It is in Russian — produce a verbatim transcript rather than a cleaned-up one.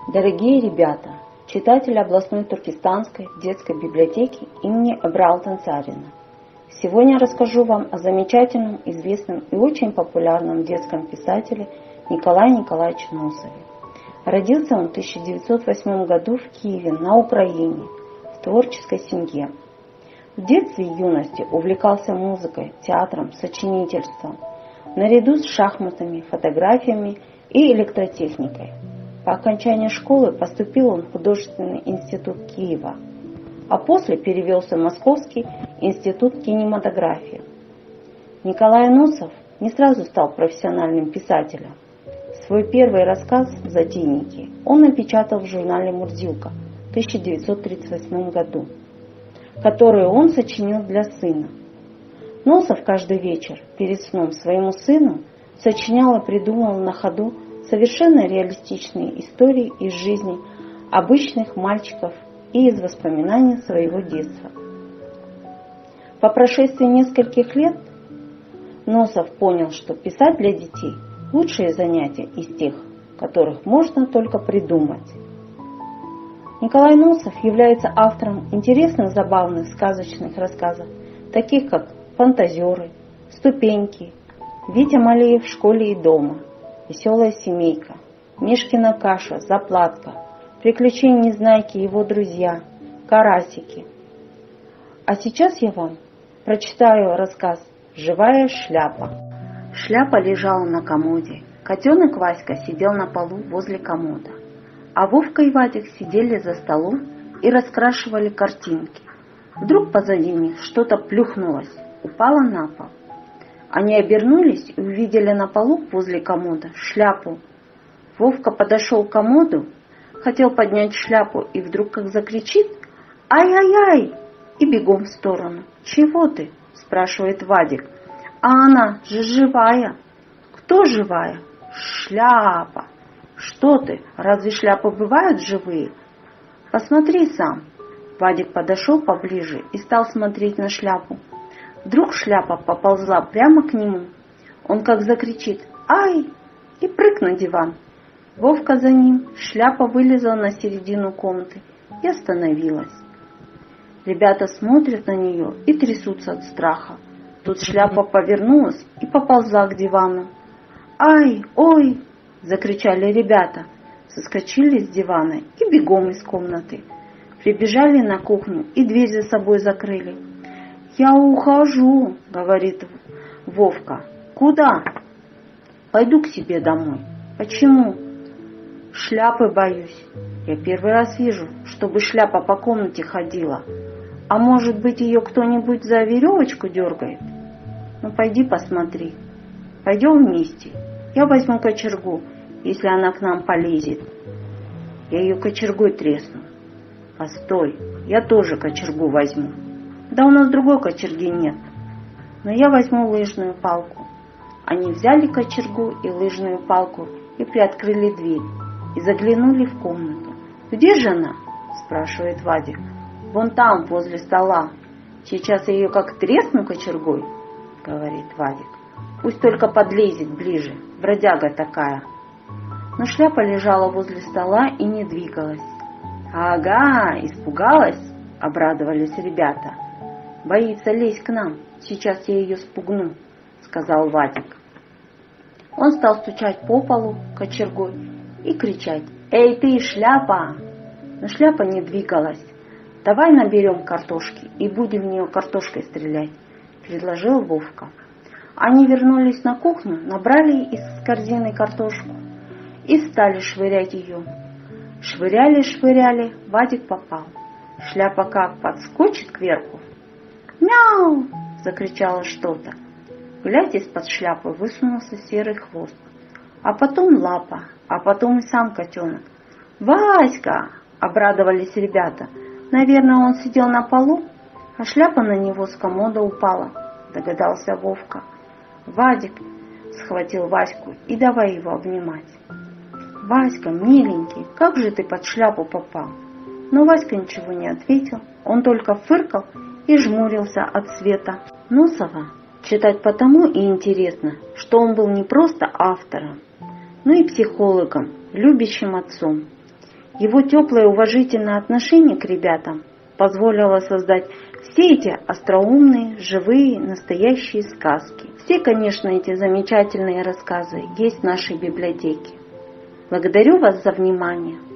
Дорогие ребята, читатели областной туркестанской детской библиотеки имени Эмре Алтынсарина, сегодня я расскажу вам о замечательном, известном и очень популярном детском писателе Николае Николаевиче Носове. Родился он в тысяча девятьсот восьмом году в Киеве, на Украине, в творческой семье. В детстве и юности увлекался музыкой, театром, сочинительством, наряду с шахматами, фотографиями и электротехникой. По окончании школы поступил он в художественный институт Киева, а после перевелся в Московский институт кинематографии. Николай Носов не сразу стал профессиональным писателем. Свой первый рассказ «Затейники» он напечатал в журнале «Мурзилка» в тысяча девятьсот тридцать восьмом году, который он сочинил для сына. Носов каждый вечер перед сном своему сыну сочинял и придумывал на ходу совершенно реалистичные истории из жизни обычных мальчиков и из воспоминаний своего детства. По прошествии нескольких лет Носов понял, что писать для детей – лучшее занятие из тех, которых можно только придумать. Николай Носов является автором интересных, забавных, сказочных рассказов, таких как «Фантазеры», «Ступеньки», «Витя Малеев в школе и дома», «Веселая семейка», «Мишкина каша», «Заплатка», «Приключения Незнайки и его друзья», «Карасики». А сейчас я вам прочитаю рассказ «Живая шляпа». Шляпа лежала на комоде, котенок Васька сидел на полу возле комода, а Вовка и Вадик сидели за столом и раскрашивали картинки. Вдруг позади них что-то плюхнулось, упало на пол. Они обернулись и увидели на полу возле комода шляпу. Вовка подошел к комоду, хотел поднять шляпу и вдруг как закричит «Ай-ай-ай!» и бегом в сторону. «Чего ты?» – спрашивает Вадик. «А она же живая». «Кто живая?» «Шляпа». «Что ты? Разве шляпы бывают живые?» «Посмотри сам». Вадик подошел поближе и стал смотреть на шляпу. Вдруг шляпа поползла прямо к нему. Он как закричит «Ай!» и прыг на диван. Вовка за ним, шляпа вылезла на середину комнаты и остановилась. Ребята смотрят на нее и трясутся от страха. Тут шляпа повернулась и поползла к дивану. «Ай! Ой!» – закричали ребята, соскочили с дивана и бегом из комнаты. Прибежали на кухню и дверь за собой закрыли. «Я ухожу», — говорит Вовка. «Куда?» «Пойду к себе домой». «Почему?» «Шляпы боюсь. Я первый раз вижу, чтобы шляпа по комнате ходила. А может быть, ее кто-нибудь за веревочку дергает? Ну, пойди посмотри. Пойдем вместе. Я возьму кочергу, если она к нам полезет. Я ее кочергой тресну». «Постой, я тоже кочергу возьму». «Да у нас другой кочерги нет, но я возьму лыжную палку». Они взяли кочергу и лыжную палку и приоткрыли дверь и заглянули в комнату. «Где же она?» – спрашивает Вадик. «Вон там, возле стола. Сейчас я ее как тресну кочергой», – говорит Вадик. «Пусть только подлезет ближе, бродяга такая». Но шляпа лежала возле стола и не двигалась. «Ага, испугалась?» – обрадовались ребята. «Боится лезть к нам. Сейчас я ее спугну», — сказал Вадик. Он стал стучать по полу кочергой и кричать: «Эй ты, шляпа!» Но шляпа не двигалась. «Давай наберем картошки и будем в нее картошкой стрелять», — предложил Вовка. Они вернулись на кухню, набрали из корзины картошку и стали швырять ее. Швыряли-швыряли, Вадик попал. Шляпа как подскочит кверху. «Мяу!» – закричало что-то. Глядя, из-под шляпы высунулся серый хвост. А потом лапа, а потом и сам котенок. «Васька!» – обрадовались ребята. «Наверное, он сидел на полу, а шляпа на него с комода упала», – догадался Вовка. Вадик схватил Ваську и давай его обнимать. «Васька, миленький, как же ты под шляпу попал?» Но Васька ничего не ответил, он только фыркал и жмурился от света. Носова читать потому и интересно, что он был не просто автором, но и психологом, любящим отцом. Его теплое уважительное отношение к ребятам позволило создать все эти остроумные, живые, настоящие сказки. Все, конечно, эти замечательные рассказы есть в нашей библиотеке. Благодарю вас за внимание.